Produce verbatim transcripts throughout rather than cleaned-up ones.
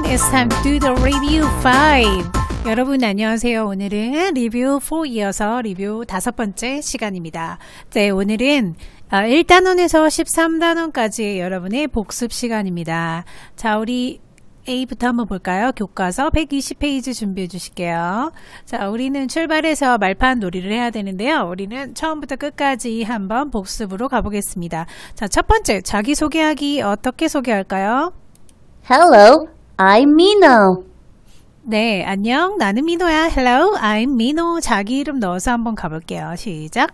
It's time to do the review five. 여러분 안녕하세요. 오늘은 리뷰 사 이어서 리뷰 다섯 번째 시간입니다. 네, 오늘은 일 단원에서 십삼 단원까지 여러분의 복습 시간입니다. 자, 우리 A부터 한번 볼까요? 교과서 백이십 페이지 준비해 주실게요. 자, 우리는 출발해서 말판 놀이를 해야 되는데요. 우리는 처음부터 끝까지 한번 복습으로 가보겠습니다. 자, 첫 번째, 자기소개하기 어떻게 소개할까요? Hello, I'm Mino. 네, 안녕. 나는 민호야. Hello, I'm Mino. 자기 이름 넣어서 한번 가볼게요. 시작.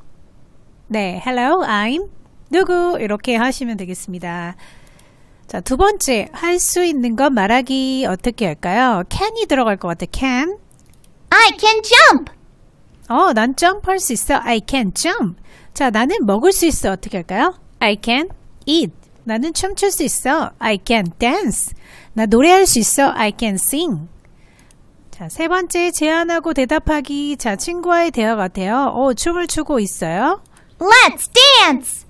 네, Hello, I'm 누구? 이렇게 하시면 되겠습니다. 자, 두 번째, 할 수 있는 것 말하기 어떻게 할까요? can이 들어갈 것 같아. can. I can jump. 어, 난 점프할 수 있어. I can jump. 자, 나는 먹을 수 있어. 어떻게 할까요? I can eat. 나는 춤출 수 있어. I can dance. 나 노래할 수 있어. I can sing. 자, 세 번째, 제안하고 대답하기. 자, 친구와의 대화 같아요. 어, 춤을 추고 있어요. Let's dance.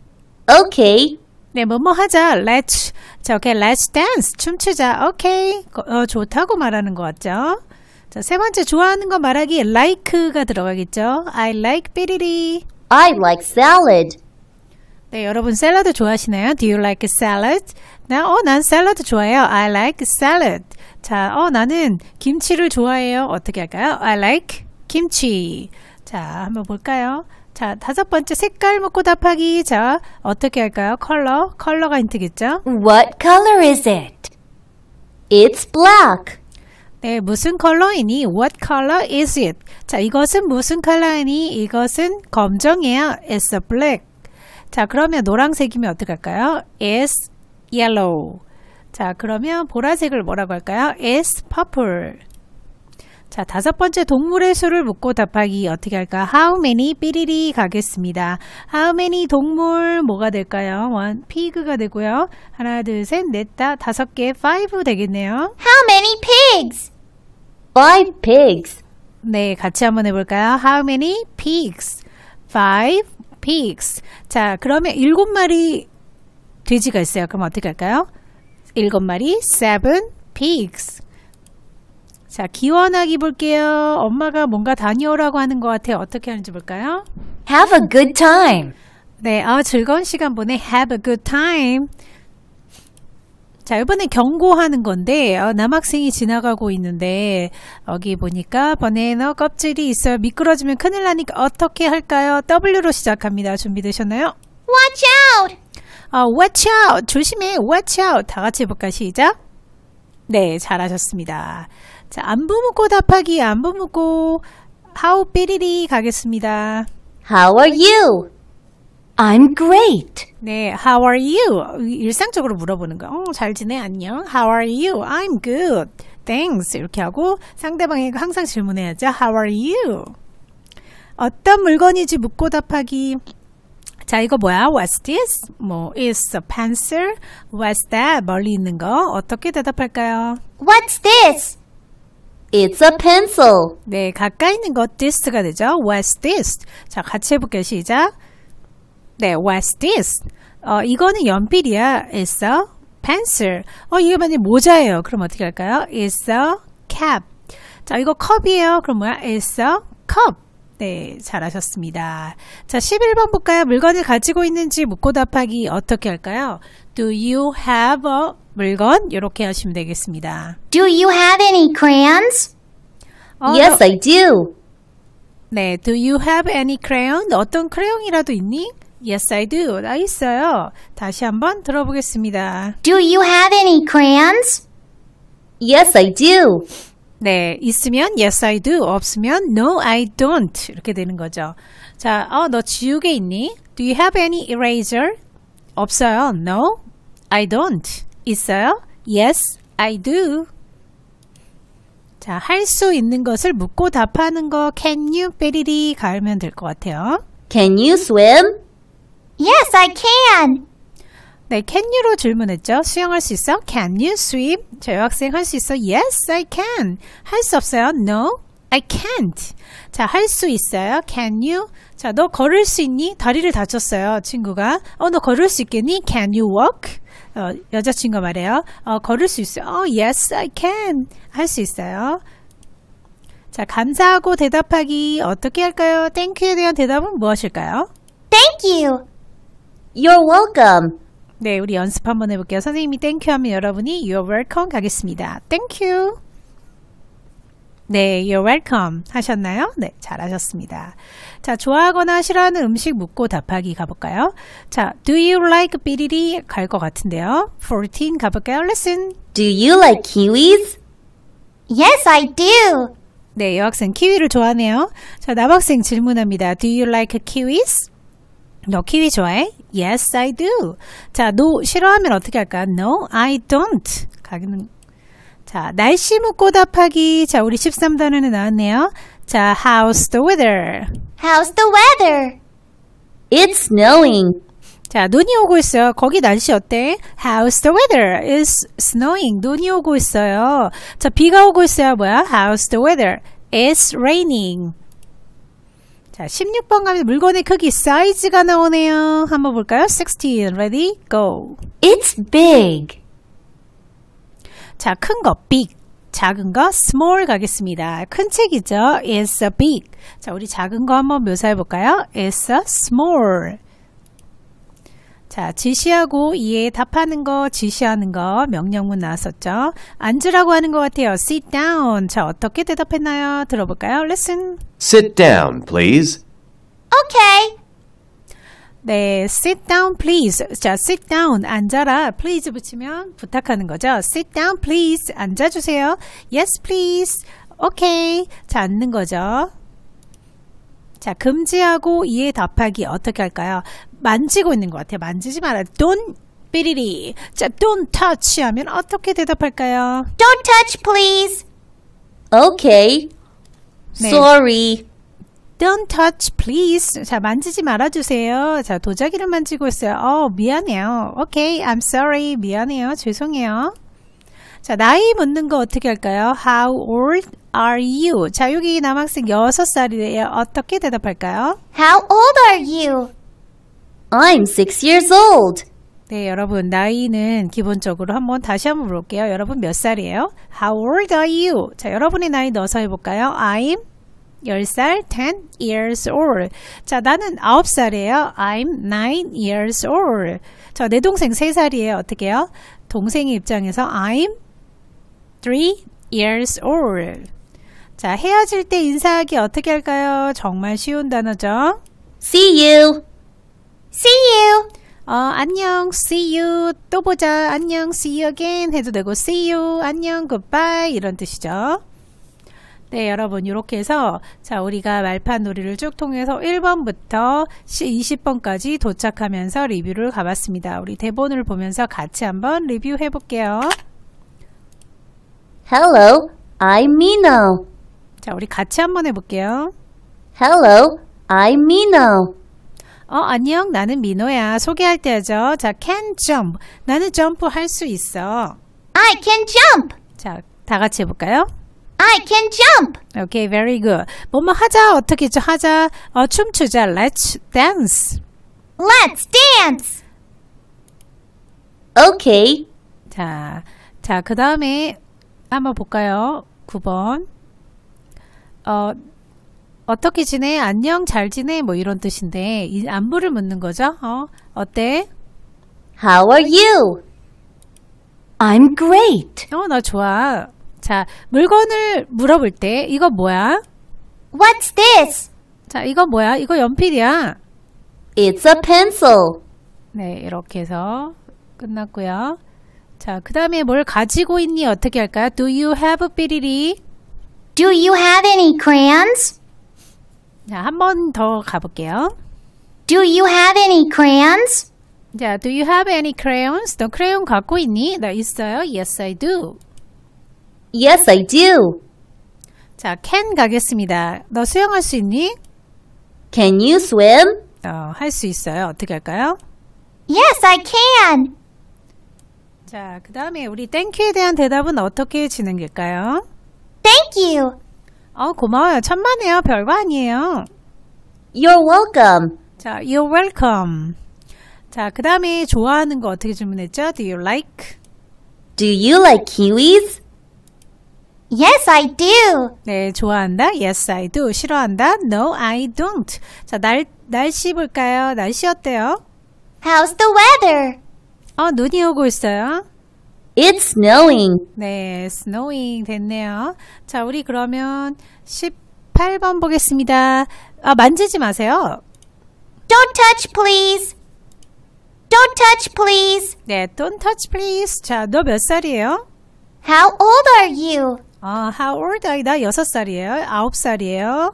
Okay. 네, 뭐뭐 하자. Let's. 자, 오케이. Let's dance. 춤추자. 오케이. 어, 좋다고 말하는 것 같죠? 자, 세 번째, 좋아하는 거 말하기. like가 들어가겠죠? I like 삐리리. I like salad. 네, 여러분 샐러드 좋아하시나요? Do you like salad? 나, 어, 난 샐러드 좋아해요. I like salad. 자, 어, 나는 김치를 좋아해요. 어떻게 할까요? I like 김치. 자, 한번 볼까요? 자, 다섯 번째, 색깔 묻고 답하기. 자, 어떻게 할까요? 컬러. 컬러가 힌트겠죠? What color is it? It's black. 네, 무슨 컬러이니? What color is it? 자, 이것은 무슨 컬러이니? 이것은 검정이에요. It's a black. 자, 그러면 노란색이면 어떻게 할까요? It's yellow. 자, 그러면 보라색을 뭐라고 할까요? It's purple. 자, 다섯 번째, 동물의 수를 묻고 답하기 어떻게 할까? How many 삐리리 가겠습니다. How many 동물 뭐가 될까요? one, pig가 되고요. 하나, 둘, 셋, 넷, 다, 다섯 개, five 되겠네요. How many pigs? Five pigs. 네, 같이 한번 해볼까요? How many pigs? Five pigs. 자, 그러면 일곱 마리 돼지가 있어요. 그럼 어떻게 할까요? 일곱 마리, seven pigs. 자, 기원하기 볼게요. 엄마가 뭔가 다녀오라고 하는 것 같아요. 어떻게 하는지 볼까요? Have a good time. 네, 아, 즐거운 시간 보내. Have a good time. 자, 이번엔 경고하는 건데 어, 남학생이 지나가고 있는데 여기 보니까 바나나 껍질이 있어요. 미끄러지면 큰일 나니까 어떻게 할까요? W로 시작합니다. 준비되셨나요? Watch out. 어, watch out. 조심해. watch out. 다 같이 해볼까요? 시작. 네, 잘하셨습니다. 자, 안부 묻고 답하기. 안부 묻고 how 삐리리 가겠습니다. How are you? I'm great. 네, how are you? 일상적으로 물어보는 거. 어, 잘 지내? 안녕. How are you? I'm good. Thanks. 이렇게 하고 상대방에게 항상 질문해야죠. How are you? 어떤 물건인지 묻고 답하기. 자, 이거 뭐야? What's this? 뭐, it's a pencil. What's that? 멀리 있는 거. 어떻게 대답할까요? What's this? It's a pencil. 네, 가까이 있는 거 this가 되죠. What's this? 자, 같이 해볼게요. 시작. 네, what's this? 어, 이거는 연필이야. It's a pencil. 어, 이게 만약에 모자예요. 그럼 어떻게 할까요? It's a cap. 자, 이거 컵이에요. 그럼 뭐야? It's a cup. 네, 잘하셨습니다. 자, 십일 번 볼까요? 물건을 가지고 있는지 묻고 답하기 어떻게 할까요? Do you have a 물건? 이렇게 하시면 되겠습니다. Do you have any crayons? 어, Yes, 너, I do. 네, do you have any crayon? 어떤 크레용이라도 있니? Yes, I do. 나 있어요. 다시 한번 들어보겠습니다. Do you have any crayons? Yes, I do. 네, 있으면 yes, I do. 없으면 no, I don't. 이렇게 되는 거죠. 자, 어, 너 지우개 있니? Do you have any eraser? 없어요. No, I don't. 있어요? Yes, I do. 자, 할 수 있는 것을 묻고 답하는 거 can you 삐리리 가면 될 것 같아요. Can you swim? Yes, I can. 네, can you로 질문했죠. 수영할 수 있어? Can you swim? 저 여학생 할 수 있어? Yes, I can. 할 수 없어요? No, I can't. 자, 할 수 있어요. Can you? 자, 너 걸을 수 있니? 다리를 다쳤어요, 친구가. 어, 너 걸을 수 있겠니? Can you walk? 어, 여자친구가 말해요. 어, 걸을 수 있어요. 어, yes, I can. 할 수 있어요. 자, 감사하고 대답하기 어떻게 할까요? Thank에 대한 대답은 무엇일까요? Thank you. You're welcome. 네, 우리 연습 한번 해볼게요. 선생님이 thank you 하면 여러분이 you're welcome 가겠습니다. Thank you. 네, you're welcome 하셨나요? 네, 잘하셨습니다. 자, 좋아하거나 싫어하는 음식 묻고 답하기 가볼까요? 자, do you like 삐리리 갈 것 같은데요. fourteen 가볼까요? Listen. Do you like kiwis? Yes, I do. 네, 여학생 키위를 좋아하네요. 자, 남학생 질문합니다. Do you like kiwis? 너 키위 좋아해? Yes, I do. 자, no 싫어하면 어떻게 할까? No, I don't. 가기는. 자, 날씨 묻고 답하기. 자, 우리 십삼 단원에 나왔네요. 자, how's the weather? How's the weather? It's snowing. 자, 눈이 오고 있어요. 거기 날씨 어때? How's the weather? It's snowing. 눈이 오고 있어요. 자, 비가 오고 있어요. 뭐야? How's the weather? It's raining. 자, 십육 번 가면 물건의 크기, 사이즈가 나오네요. 한번 볼까요? sixteen. Ready? Go. It's big. 자, 큰 거, big. 작은 거, small 가겠습니다. 큰 책이죠? It's a big. 자, 우리 작은 거 한번 묘사해 볼까요? It's a small. 자, 지시하고 이에 답하는 거, 지시하는 거, 명령문 나왔었죠? 앉으라고 하는 것 같아요. Sit down. 자, 어떻게 대답했나요? 들어볼까요? Listen. Sit down, please. Okay. 네, sit down, please. 자, sit down. 앉아라. please 붙이면 부탁하는 거죠. sit down, please. 앉아주세요. Yes, please. Okay. 자, 앉는 거죠. 자, 금지하고 이에 답하기 어떻게 할까요? 만지고 있는 것 같아요. 만지지 마라. Don't 삐리리. 자, don't touch 하면 어떻게 대답할까요? Don't touch, please. Okay. 네. Sorry. Don't touch, please. 자, 만지지 말아주세요. 자, 도자기를 만지고 있어요. 어, 미안해요. Okay, I'm sorry. 미안해요. 죄송해요. 자, 나이 묻는 거 어떻게 할까요? How old are you? 자, 여기 남학생 여섯 살이에요. 어떻게 대답할까요? How old are you? I'm six years old. 네, 여러분 나이는 기본적으로 한번 다시 한번 물어볼게요. 여러분 몇 살이에요? How old are you? 자, 여러분의 나이 넣어서 해볼까요? I'm 열 살, ten years old. 자, 나는 아홉 살이에요. I'm nine years old. 자, 내 동생 세 살이에요. 어떻게 해요? 동생의 입장에서 I'm three years old. 자, 헤어질 때 인사하기 어떻게 할까요? 정말 쉬운 단어죠. See you. See you. 어, 안녕, see you, 또 보자, 안녕, see you again 해도 되고, see you, 안녕, goodbye 이런 뜻이죠. 네, 여러분 이렇게 해서 자, 우리가 말판 놀이를 쭉 통해서 일 번부터 이십 번까지 도착하면서 리뷰를 가봤습니다. 우리 대본을 보면서 같이 한번 리뷰해 볼게요. Hello, I'm Mino. 자, 우리 같이 한번 해볼게요. Hello, I'm Mino. 어, 안녕, 나는 민호야. 소개할 때 하죠. 자, can jump. 나는 점프할 수 있어. I can jump. 자, 다 같이 해볼까요? I can jump. Okay, very good. 뭐뭐 하자, 어떻게 했죠? 하자, 어, 춤추자. Let's dance. Let's dance. Okay. 자, 자, 그 다음에 한번 볼까요? 구 번. 어, 어떻게 지내? 안녕, 잘 지내? 뭐 이런 뜻인데, 이 안부를 묻는 거죠? 어, 어때? How are you? I'm great. 어, 나 좋아. 자, 물건을 물어볼 때, 이거 뭐야? What's this? 자, 이거 뭐야? 이거 연필이야. It's a pencil. 네, 이렇게 해서 끝났고요. 자, 그 다음에 뭘 가지고 있니? 어떻게 할까요? Do you have 삐리리? Do you have any crayons? 자, 한 번 더 가볼게요. Do you have any crayons? 자, do you have any crayons? 너 크레용 갖고 있니? 나 있어요. Yes, I do. Yes, I do. 자, can 가겠습니다. 너 수영할 수 있니? Can you swim? 어, 할 수 있어요. 어떻게 할까요? Yes, I can. 자, 그 다음에 우리 땡큐에 대한 대답은 어떻게 진행될까요? Thank you. 어, 고마워요. 천만에요. 별거 아니에요. You're welcome. 자, you're welcome. 자, 그 다음에 좋아하는 거 어떻게 주문했죠? Do you like? Do you like kiwis? Yes, I do. 네, 좋아한다. Yes, I do. 싫어한다. No, I don't. 자, 날, 날씨 볼까요? 날씨 어때요? How's the weather? 어, 눈이 오고 있어요. It's snowing. 네, snowing 됐네요. 자, 우리 그러면 십팔 번 보겠습니다. 아, 만지지 마세요. Don't touch, please. Don't touch, please. 네, don't touch please. 자, 너 몇 살이에요? How old are you? 아, how old are you? 나 여섯 살이에요. 아홉 살이에요.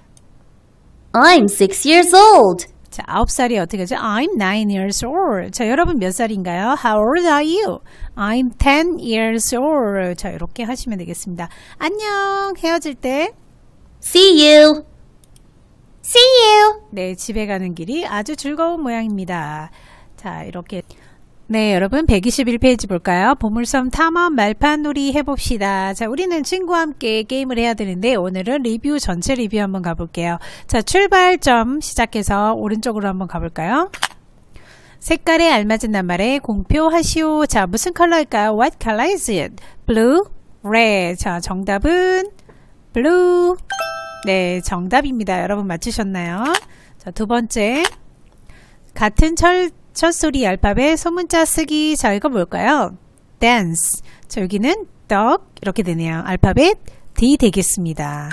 I'm six years old. 자, 아홉 살이 어떻게 하죠? I'm nine years old. 자, 여러분 몇 살인가요? How old are you? I'm ten years old. 자, 이렇게 하시면 되겠습니다. 안녕. 헤어질 때. See you. See you. 네, 집에 가는 길이 아주 즐거운 모양입니다. 자, 이렇게. 네, 여러분 백이십일 페이지 볼까요? 보물섬 탐험 말판 놀이 해봅시다. 자, 우리는 친구와 함께 게임을 해야 되는데 오늘은 리뷰 전체 리뷰 한번 가볼게요. 자, 출발점 시작해서 오른쪽으로 한번 가볼까요? 색깔에 알맞은 낱말에 공표하시오. 자, 무슨 컬러일까요? What color is it? Blue, red. 자, 정답은 blue. 네, 정답입니다. 여러분 맞추셨나요? 자, 두 번째. 같은 철 첫 소리 알파벳 소문자 쓰기. 자, 이거 뭘까요? dance. 자, 여기는 duck 이렇게 되네요. 알파벳 D 되겠습니다.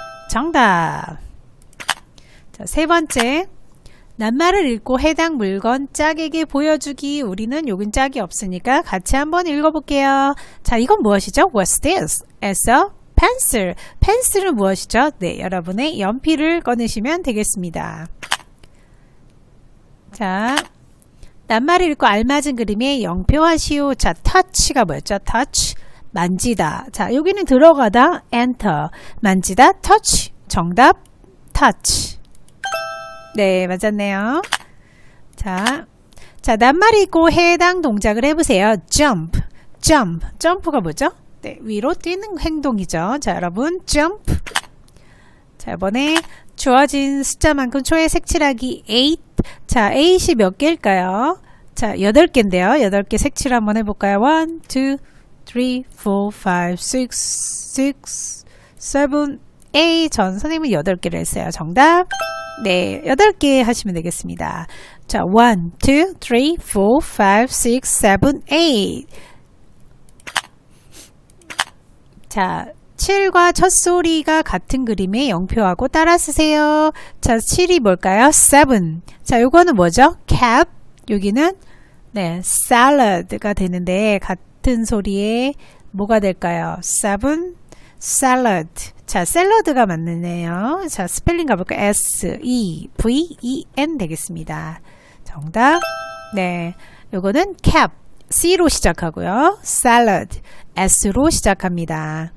정답. 자, 세 번째. 낱말을 읽고 해당 물건 짝에게 보여주기. 우리는 여긴 짝이 없으니까 같이 한번 읽어볼게요. 자, 이건 무엇이죠? What's this? It's a pencil. 펜슬은 무엇이죠? 네, 여러분의 연필을 꺼내시면 되겠습니다. 자, 낱말을 읽고 알맞은 그림에 영표하시오. 자, touch가 뭐였죠? touch, 만지다. 자, 여기는 들어가다, enter. 만지다, touch. 정답, touch. 네, 맞았네요. 자, 자, 낱말을 읽고 해당 동작을 해보세요. jump, jump. 점프가 뭐죠? 네, 위로 뛰는 행동이죠. 자, 여러분, jump. 자, 이번에 주어진 숫자만큼 초의 색칠하기 eight. 자, eight이 몇 개일까요? 자, 여덟 개인데요. 여덟 개 색칠 한번 해볼까요? one, two, three, four, five, six, six, seven, eight. 전 선생님은 여덟 개를 했어요. 정답. 네, 여덟 개 하시면 되겠습니다. 자, one, two, three, four, five, six, seven, eight. 자, 칠과 첫 소리가 같은 그림에 영표하고 따라 쓰세요. 자, 칠이 뭘까요? seven. 자, 요거는 뭐죠? cap. 여기는 네, salad가 되는데 같은 소리에 뭐가 될까요? seven, salad. 자, 샐러드가 맞네요. 자, 스펠링 가볼까요? S, E, V, E, N 되겠습니다. 정답. 네, 요거는 cap. C로 시작하고요. salad. S로 시작합니다.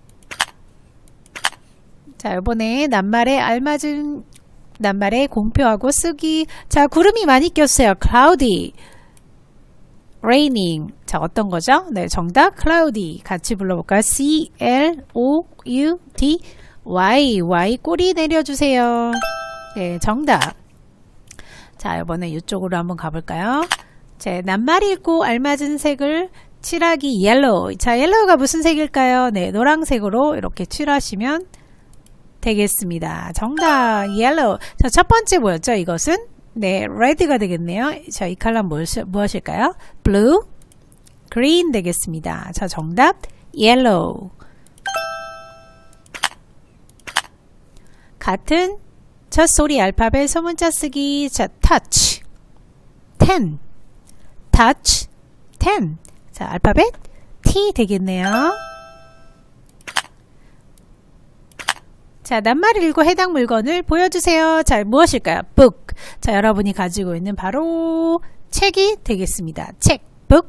자, 이번에 낱말에 알맞은 낱말에 공표하고 쓰기. 자, 구름이 많이 꼈어요. cloudy, raining. 자, 어떤 거죠? 네, 정답 cloudy. 같이 불러볼까요? C, L, O, U, D, Y. Y 꼬리 내려주세요. 네, 정답. 자, 이번에 이쪽으로 한번 가볼까요? 자, 낱말이 있고 알맞은 색을 칠하기 yellow. 자, yellow가 무슨 색일까요? 네, 노란색으로 이렇게 칠하시면 되겠습니다. 정답, yellow. 자, 첫 번째 뭐였죠? 이것은? 네, red가 되겠네요. 자, 이 컬러 무엇, 무엇일까요? blue, green 되겠습니다. 자, 정답, yellow. 같은 첫 소리 알파벳 소문자 쓰기. 자, touch, ten, touch, ten. 자, 알파벳 T 되겠네요. 자, 낱말을 읽고 해당 물건을 보여주세요. 자, 무엇일까요? book. 자, 여러분이 가지고 있는 바로 책이 되겠습니다. 책, book.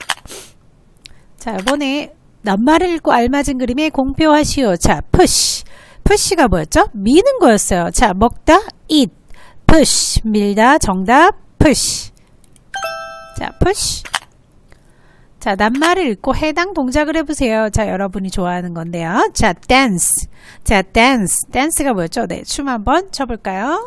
자, 이번에 낱말을 읽고 알맞은 그림에 공표하시오. 자, push. push가 뭐였죠? 미는 거였어요. 자, 먹다, eat. push. 밀다, 정답, push. 자, push. 자, 낱말을 읽고 해당 동작을 해보세요. 자, 여러분이 좋아하는 건데요. 자, dance. 자, dance. dance가 뭐였죠? 네, 춤 한번 춰볼까요?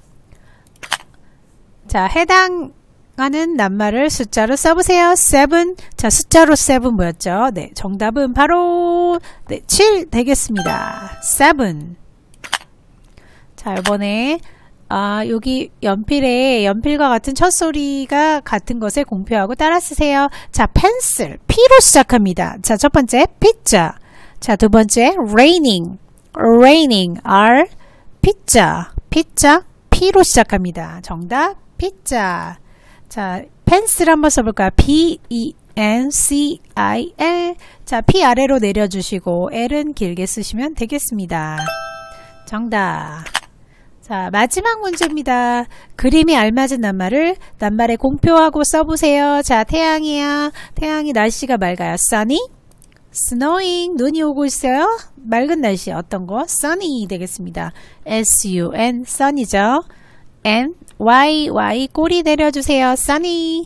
자, 해당하는 낱말을 숫자로 써보세요. seven. 자, 숫자로 seven 뭐였죠? 네, 정답은 바로 네, 칠 되겠습니다. seven. 자, 이번에 아, 여기 연필에 연필과 같은 첫 소리가 같은 것에 공표하고 따라 쓰세요. 자, 펜슬. P로 시작합니다. 자, 첫 번째 피자. 자, 두 번째 raining. raining. R. 피자. 피자. P로 시작합니다. 정답 피자. 자, 펜슬 한번 써볼까요? P E N C I L. 자, P 아래로 내려주시고 L은 길게 쓰시면 되겠습니다. 정답. 자, 마지막 문제입니다. 그림이 알맞은 낱말을 낱말에 공표하고 써보세요. 자, 태양이야. 태양이 날씨가 맑아요. sunny, snowing, 눈이 오고 있어요. 맑은 날씨 어떤 거? sunny 되겠습니다. S U N, sun이죠. N, Y, Y, 꼬리 내려주세요. sunny.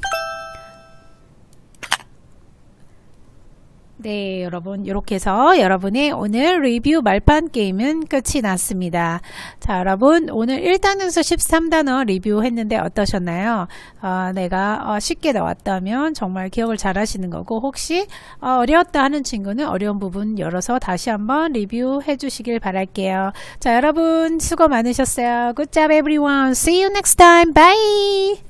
네, 여러분 이렇게 해서 여러분의 오늘 리뷰 말판 게임은 끝이 났습니다. 자, 여러분 오늘 일 단에서 십삼 단어 리뷰했는데 어떠셨나요? 어, 내가 어, 쉽게 나왔다면 정말 기억을 잘 하시는 거고, 혹시 어, 어려웠다 하는 친구는 어려운 부분 열어서 다시 한번 리뷰해 주시길 바랄게요. 자, 여러분 수고 많으셨어요. Good job everyone. See you next time. Bye.